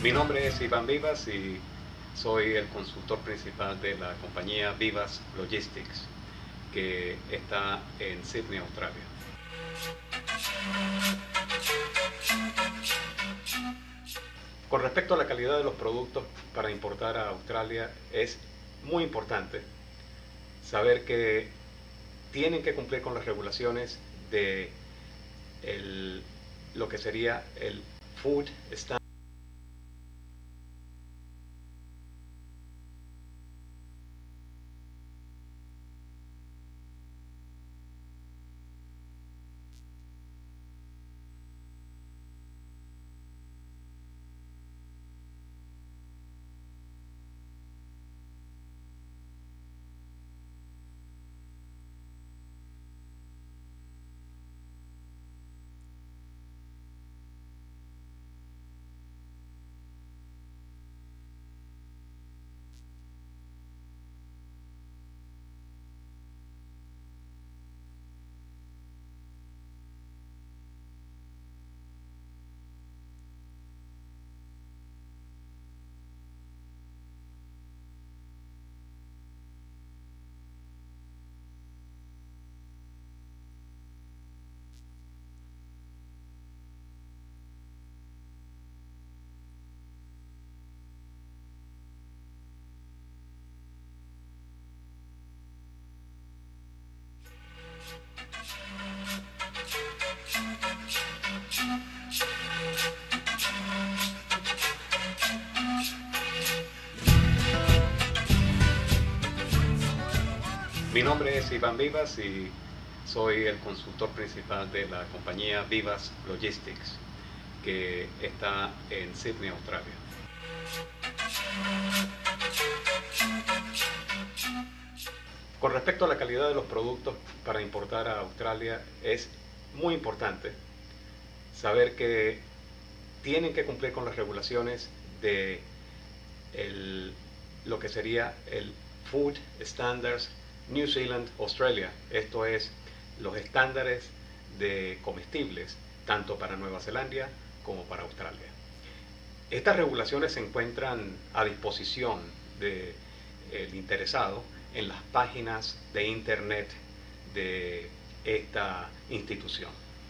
Mi nombre es Iván Vivas y soy el consultor principal de la compañía Vivas Logistics, que está en Sydney, Australia. Con respecto a la calidad de los productos para importar a Australia, es muy importante saber que tienen que cumplir con las regulaciones de lo que sería el Food Standard. Mi nombre es Iván Vivas y soy el consultor principal de la compañía Vivas Logistics, que está en Sydney, Australia. Con respecto a la calidad de los productos para importar a Australia, es muy importante saber que tienen que cumplir con las regulaciones de lo que sería el Food Standards New Zealand Australia. Esto es los estándares de comestibles tanto para Nueva Zelanda como para Australia. Estas regulaciones se encuentran a disposición del interesado en las páginas de internet de esta institución.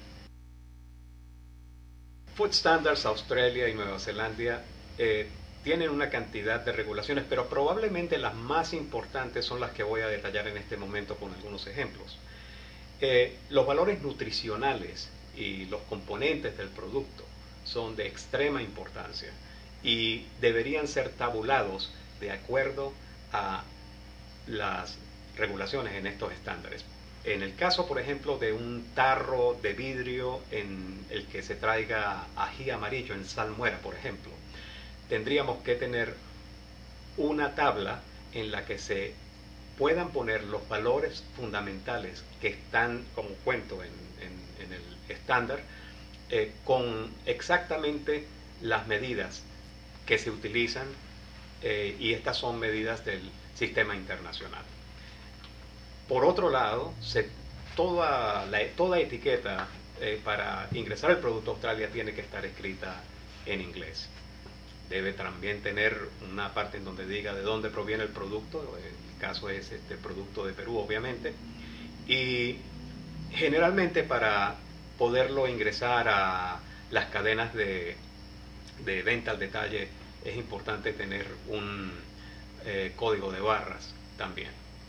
Food Standards Australia y Nueva Zelanda tienen una cantidad de regulaciones, pero probablemente las más importantes son las que voy a detallar en este momento con algunos ejemplos. Los valores nutricionales y los componentes del producto son de extrema importancia y deberían ser tabulados de acuerdo a las regulaciones en estos estándares. En el caso, por ejemplo, de un tarro de vidrio en el que se traiga ají amarillo en salmuera, por ejemplo, tendríamos que tener una tabla en la que se puedan poner los valores fundamentales que están, como cuento en el estándar, con exactamente las medidas que se utilizan, y estas son medidas del sistema internacional. Por otro lado, toda etiqueta para ingresar el producto a Australia tiene que estar escrita en inglés. Debe también tener una parte en donde diga de dónde proviene el producto. El caso es este producto de Perú, obviamente. Y generalmente para poderlo ingresar a las cadenas de venta al detalle es importante tener un código de barras también.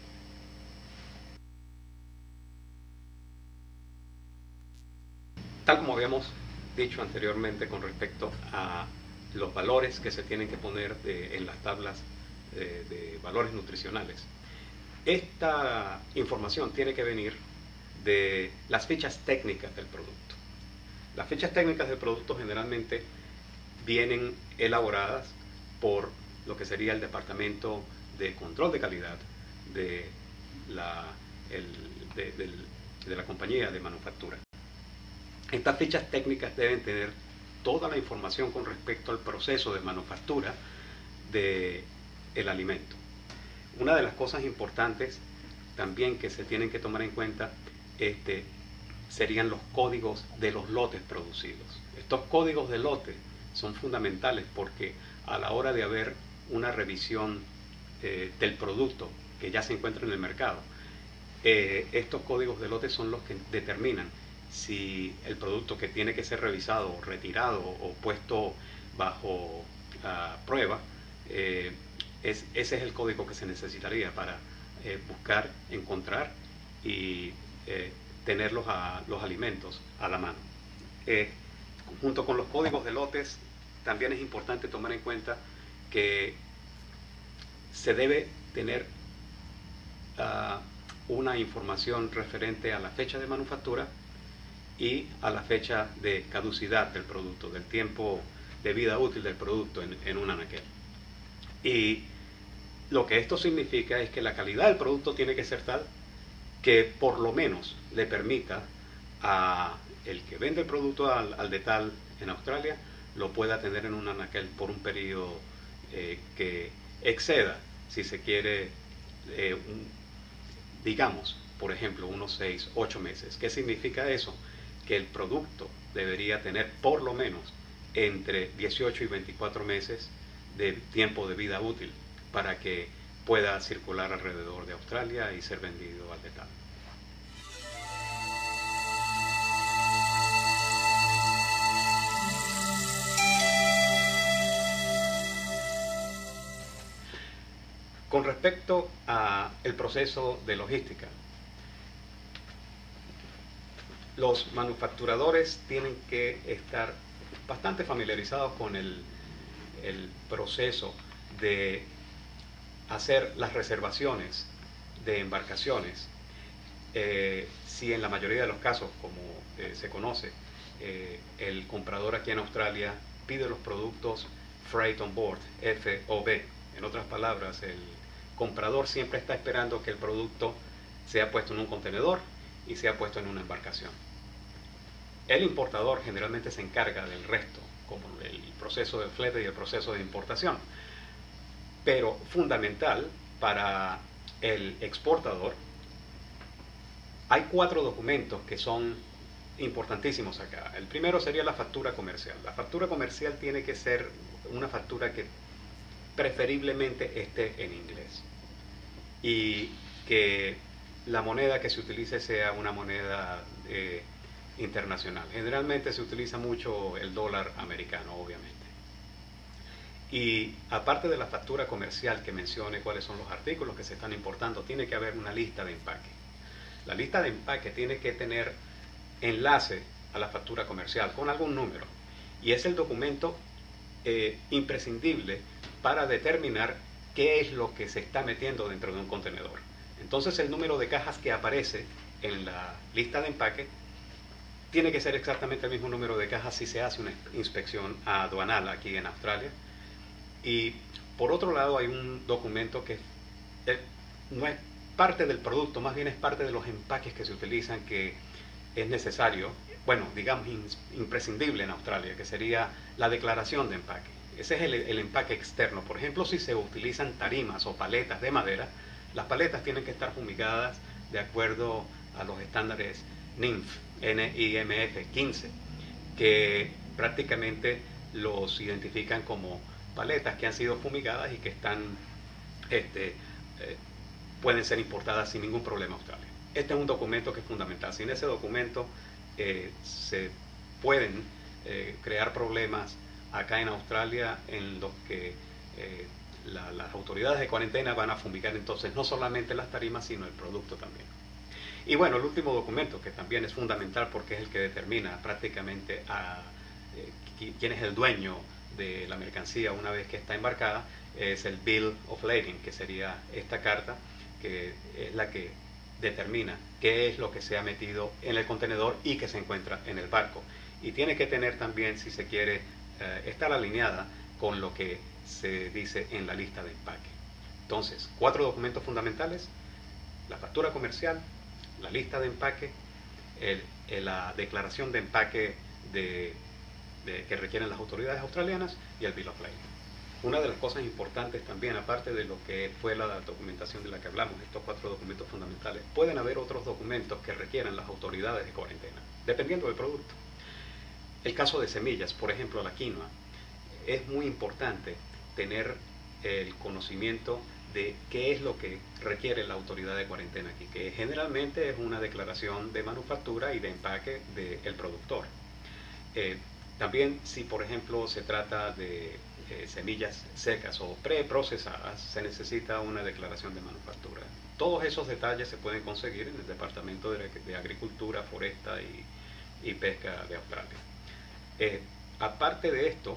Tal como habíamos dicho anteriormente con respecto a los valores que se tienen que poner en las tablas de valores nutricionales, esta información tiene que venir de las fichas técnicas del producto. Las fichas técnicas del producto generalmente vienen elaboradas por lo que sería el Departamento de Control de Calidad de la compañía de manufactura. Estas fichas técnicas deben tener toda la información con respecto al proceso de manufactura del alimento. Una de las cosas importantes también que se tienen que tomar en cuenta serían los códigos de los lotes producidos. Estos códigos de lote son fundamentales porque a la hora de haber una revisión del producto que ya se encuentra en el mercado, estos códigos de lote son los que determinan si el producto que tiene que ser revisado, retirado o puesto bajo prueba, ese es el código que se necesitaría para buscar, encontrar y tener los alimentos a la mano. Junto con los códigos de lotes, también es importante tomar en cuenta que se debe tener una información referente a la fecha de manufactura y a la fecha de caducidad del producto, del tiempo de vida útil del producto en un anaquel. Y lo que esto significa es que la calidad del producto tiene que ser tal que por lo menos le permita a el que vende el producto al detal en Australia lo pueda tener en un anaquel por un periodo que exceda, si se quiere, digamos, por ejemplo, unos 6, 8 meses. ¿Qué significa eso? Que el producto debería tener por lo menos entre 18 y 24 meses de tiempo de vida útil para que pueda circular alrededor de Australia y ser vendido al detal. Con respecto al proceso de logística, los manufacturadores tienen que estar bastante familiarizados con el proceso de hacer las reservaciones de embarcaciones. Si en la mayoría de los casos, como se conoce, el comprador aquí en Australia pide los productos Freight on Board, FOB. En otras palabras, el comprador siempre está esperando que el producto sea puesto en un contenedor y sea puesto en una embarcación. El importador generalmente se encarga del resto, como el proceso de flete y el proceso de importación. Pero fundamental para el exportador, hay 4 documentos que son importantísimos acá. El primero sería la factura comercial. La factura comercial tiene que ser una factura que preferiblemente esté en inglés y que la moneda que se utilice sea una moneda internacional. Generalmente se utiliza mucho el dólar americano, obviamente. Y aparte de la factura comercial que mencione cuáles son los artículos que se están importando, tiene que haber una lista de empaque. La lista de empaque tiene que tener enlace a la factura comercial con algún número. Y es el documento imprescindible para determinar qué es lo que se está metiendo dentro de un contenedor. Entonces el número de cajas que aparece en la lista de empaque tiene que ser exactamente el mismo número de cajas si se hace una inspección aduanal aquí en Australia. Y por otro lado hay un documento que no es parte del producto, más bien es parte de los empaques que se utilizan, que es necesario, bueno, digamos imprescindible en Australia, que sería la declaración de empaque. Ese es el empaque externo. Por ejemplo, si se utilizan tarimas o paletas de madera, las paletas tienen que estar fumigadas de acuerdo a los estándares NIMF, NIMF 15, que prácticamente los identifican como paletas que han sido fumigadas y que están, pueden ser importadas sin ningún problema a Australia. Este es un documento que es fundamental. Sin ese documento se pueden crear problemas acá en Australia en los que las autoridades de cuarentena van a fumigar entonces no solamente las tarimas, sino el producto también. Y bueno, el último documento, que también es fundamental porque es el que determina prácticamente quién es el dueño de la mercancía una vez que está embarcada, es el Bill of Lading, que sería esta carta, que es la que determina qué es lo que se ha metido en el contenedor y que se encuentra en el barco. Y tiene que tener también, si se quiere, estar alineada con lo que se dice en la lista de empaque. Entonces, 4 documentos fundamentales: la factura comercial, la lista de empaque, la declaración de empaque que requieren las autoridades australianas y el Bill of Lading. Una de las cosas importantes también, aparte de lo que fue la documentación de la que hablamos, estos 4 documentos fundamentales, pueden haber otros documentos que requieran las autoridades de cuarentena, dependiendo del producto. El caso de semillas, por ejemplo, la quinoa. es muy importante tener el conocimiento de qué es lo que requiere la autoridad de cuarentena aquí, que generalmente es una declaración de manufactura y de empaque del productor. También si por ejemplo se trata de semillas secas o preprocesadas, se necesita una declaración de manufactura. Todos esos detalles se pueden conseguir en el Departamento de Agricultura, Foresta y Pesca de Australia. Aparte de esto,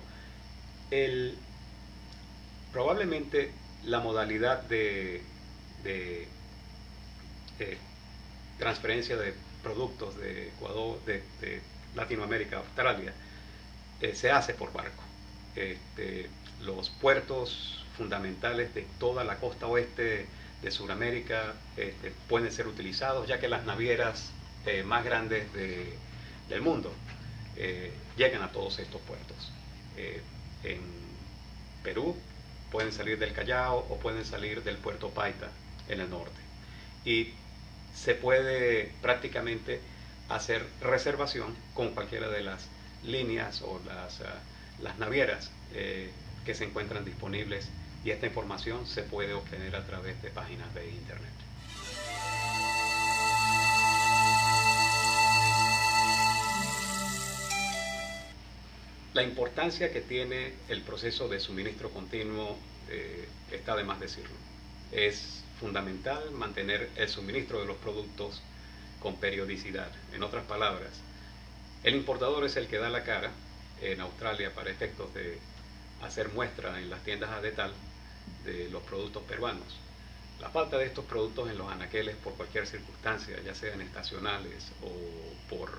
probablemente la modalidad de transferencia de productos de Ecuador, de Latinoamérica a Australia, se hace por barco. Los puertos fundamentales de toda la costa oeste de Sudamérica pueden ser utilizados, ya que las navieras más grandes del mundo llegan a todos estos puertos. En Perú pueden salir del Callao o pueden salir del puerto Paita en el norte. Y se puede prácticamente hacer reservación con cualquiera de las líneas o las navieras que se encuentran disponibles, y esta información se puede obtener a través de páginas de internet. La importancia que tiene el proceso de suministro continuo está de más decirlo. Es fundamental mantener el suministro de los productos con periodicidad. En otras palabras, el importador es el que da la cara en Australia para efectos de hacer muestra en las tiendas a detal de los productos peruanos. La falta de estos productos en los anaqueles por cualquier circunstancia, ya sean estacionales o por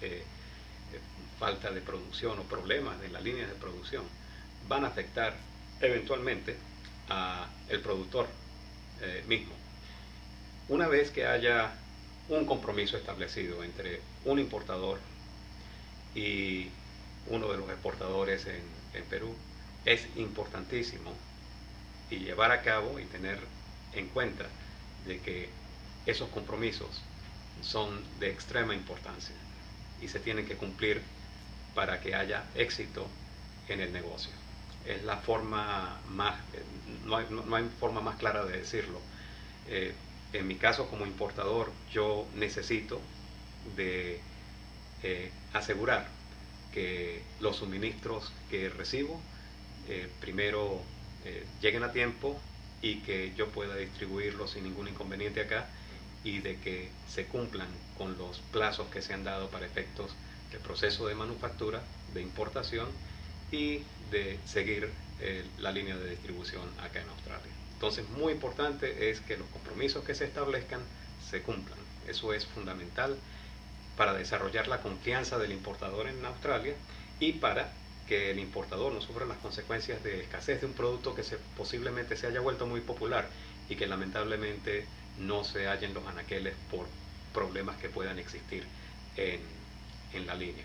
falta de producción o problemas en las líneas de producción, van a afectar eventualmente al productor mismo. Una vez que haya un compromiso establecido entre un importador y uno de los exportadores en Perú, es importantísimo y llevar a cabo y tener en cuenta de que esos compromisos son de extrema importancia y se tienen que cumplir para que haya éxito en el negocio. Es la forma más, no hay forma más clara de decirlo. En mi caso como importador, yo necesito de asegurar que los suministros que recibo primero lleguen a tiempo y que yo pueda distribuirlos sin ningún inconveniente acá, y de que se cumplan con los plazos que se han dado para efectos del proceso de manufactura, de importación y de seguir la línea de distribución acá en Australia. Entonces, muy importante es que los compromisos que se establezcan se cumplan. Eso es fundamental para desarrollar la confianza del importador en Australia y para que el importador no sufra las consecuencias de escasez de un producto que posiblemente se haya vuelto muy popular y que lamentablemente no se halle en los anaqueles por problemas que puedan existir en la línea.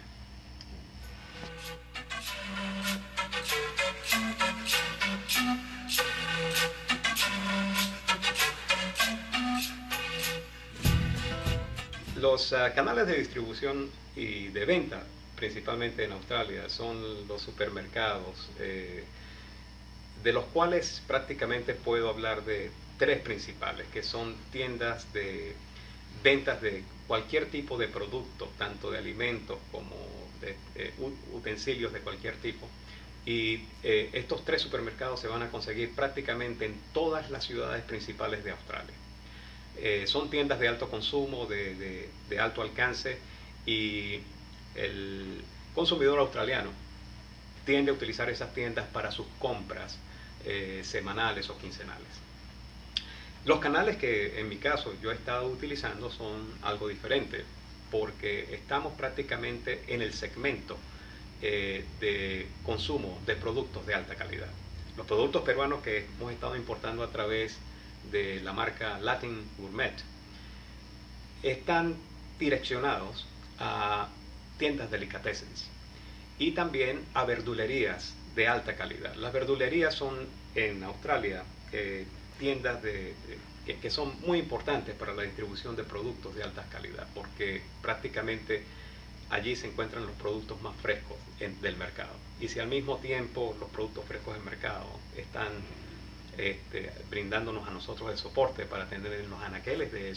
Los canales de distribución y de venta, principalmente en Australia, son los supermercados, de los cuales prácticamente puedo hablar de tres principales, que son tiendas de ventas de cualquier tipo de producto, tanto de alimentos como de utensilios de cualquier tipo. Y estos tres supermercados se van a conseguir prácticamente en todas las ciudades principales de Australia. Son tiendas de alto consumo, de alto alcance, y el consumidor australiano tiende a utilizar esas tiendas para sus compras semanales o quincenales. Los canales que en mi caso yo he estado utilizando son algo diferente, porque estamos prácticamente en el segmento de consumo de productos de alta calidad. Los productos peruanos que hemos estado importando a través de la marca Latin Gourmet están direccionados a tiendas delicatessens y también a verdulerías de alta calidad. Las verdulerías son en Australia tiendas que son muy importantes para la distribución de productos de alta calidad, porque prácticamente allí se encuentran los productos más frescos del mercado. y si al mismo tiempo los productos frescos del mercado están brindándonos a nosotros el soporte para tener en los anaqueles de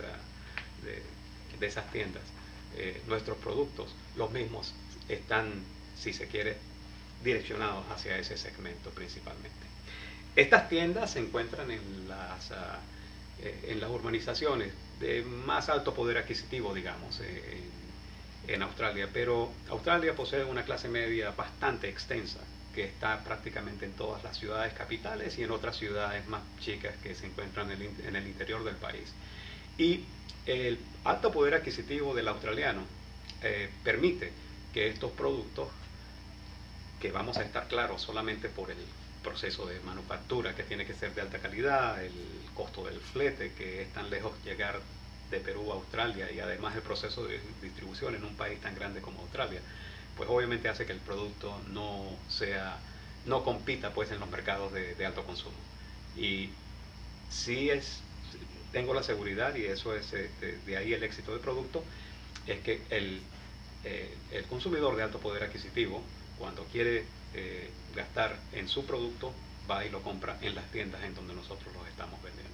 esas tiendas nuestros productos, los mismos están, si se quiere, direccionados hacia ese segmento principalmente. Estas tiendas se encuentran en las urbanizaciones de más alto poder adquisitivo, digamos, en Australia, pero Australia posee una clase media bastante extensa que está prácticamente en todas las ciudades capitales y en otras ciudades más chicas que se encuentran en el interior del país. Y el alto poder adquisitivo del australiano permite que estos productos, que vamos a estar claros solamente por el proceso de manufactura que tiene que ser de alta calidad, el costo del flete, que es tan lejos llegar de Perú a Australia, y además el proceso de distribución en un país tan grande como Australia, pues obviamente hace que el producto no compita pues en los mercados de alto consumo. Y sí tengo la seguridad, y eso es de ahí el éxito del producto, es que el consumidor de alto poder adquisitivo, cuando quiere gastar en su producto, va y lo compra en las tiendas en donde nosotros los estamos vendiendo.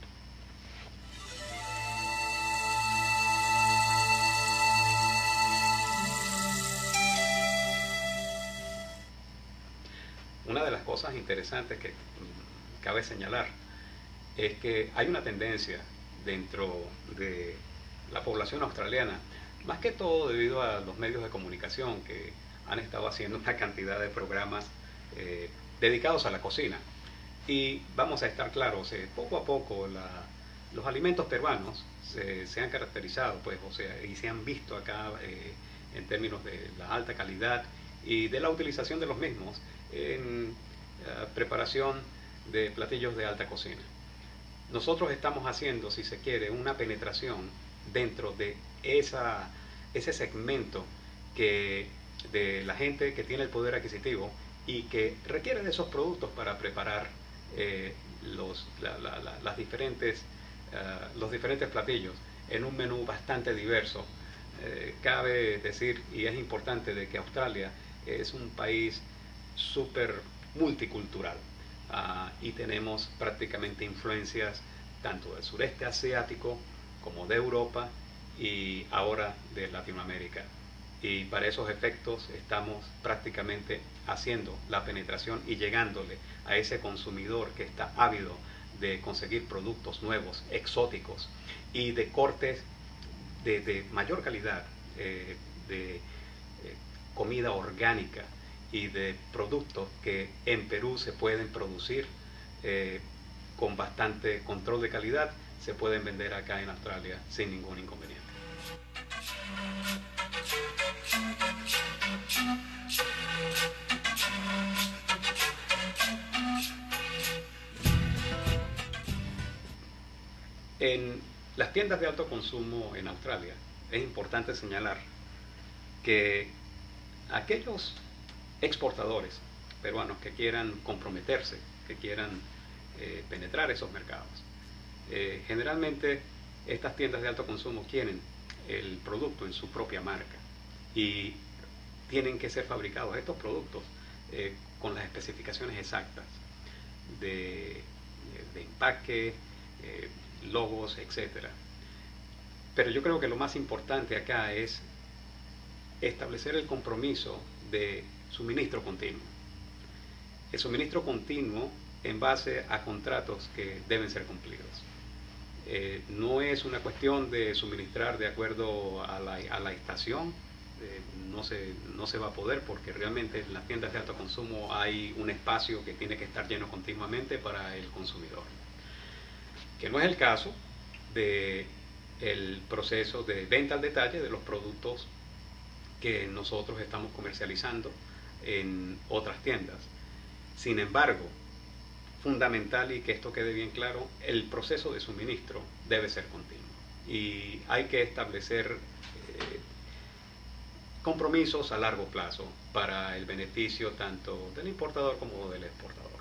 Una de las cosas interesantes que cabe señalar es que hay una tendencia dentro de la población australiana, más que todo debido a los medios de comunicación que han estado haciendo una cantidad de programas dedicados a la cocina. Y vamos a estar claros, poco a poco los alimentos peruanos se han caracterizado, pues, o sea, y se han visto acá en términos de la alta calidad y de la utilización de los mismos en preparación de platillos de alta cocina. Nosotros estamos haciendo, si se quiere, una penetración dentro de ese segmento de la gente que tiene el poder adquisitivo y que requiere de esos productos para preparar los diferentes platillos en un menú bastante diverso. Cabe decir, y es importante, de que Australia es un país súper multicultural y tenemos prácticamente influencias tanto del sureste asiático como de Europa y ahora de Latinoamérica. Y para esos efectos estamos prácticamente haciendo la penetración y llegándole a ese consumidor que está ávido de conseguir productos nuevos, exóticos y de cortes de mayor calidad, de comida orgánica y de productos que en Perú se pueden producir con bastante control de calidad, se pueden vender acá en Australia sin ningún inconveniente. En las tiendas de alto consumo en Australia es importante señalar que aquellos exportadores peruanos que quieran comprometerse, que quieran penetrar esos mercados, generalmente estas tiendas de alto consumo quieren el producto en su propia marca y tienen que ser fabricados estos productos con las especificaciones exactas de empaque, logos, etcétera. Pero yo creo que lo más importante acá es establecer el compromiso de suministro continuo. El suministro continuo en base a contratos que deben ser cumplidos. No es una cuestión de suministrar de acuerdo a la estación, no se va a poder, porque realmente en las tiendas de alto consumo hay un espacio que tiene que estar lleno continuamente para el consumidor, que no es el caso del proceso de venta al detalle de los productos que nosotros estamos comercializando en otras tiendas. Sin embargo, fundamental, y que esto quede bien claro, el proceso de suministro debe ser continuo y hay que establecer compromisos a largo plazo para el beneficio tanto del importador como del exportador.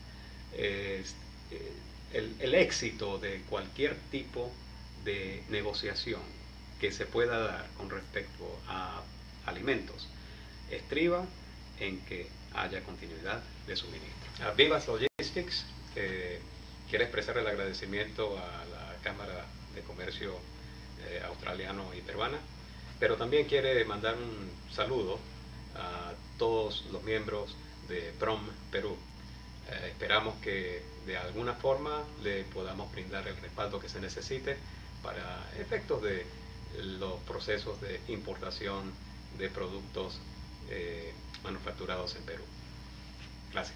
El éxito de cualquier tipo de negociación que se pueda dar con respecto a alimentos estriba en que haya continuidad de suministro. Vivas Logistics quiere expresar el agradecimiento a la Cámara de Comercio australiano y peruana, pero también quiere mandar un saludo a todos los miembros de PROM Perú. Esperamos que de alguna forma le podamos brindar el respaldo que se necesite para efectos de los procesos de importación de productos manufacturados en Perú. Gracias.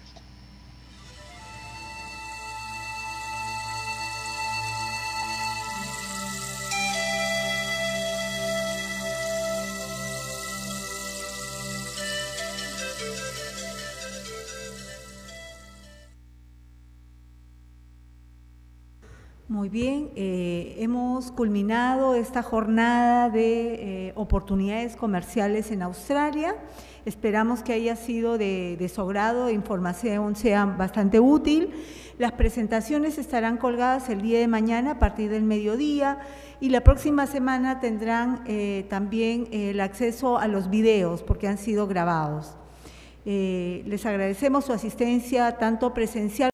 Muy bien, hemos culminado esta jornada de oportunidades comerciales en Australia. Esperamos que haya sido de su agrado, información sea bastante útil. Las presentaciones estarán colgadas el día de mañana a partir del mediodía y la próxima semana tendrán también el acceso a los videos porque han sido grabados. Les agradecemos su asistencia tanto presencial